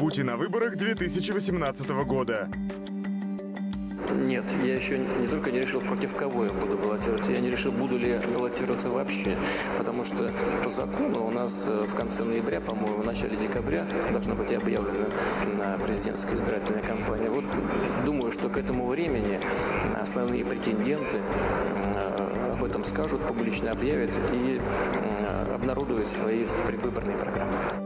пути на выборах 2018 года. Нет, я еще не только не решил, против кого я буду баллотироваться, я не решил, буду ли я баллотироваться вообще, потому что по закону у нас в конце ноября, по-моему, в начале декабря должна быть объявлена президентская избирательная кампания. Вот думаю, что к этому времени основные претенденты об этом скажут, публично объявят и обнародуют свои предвыборные программы.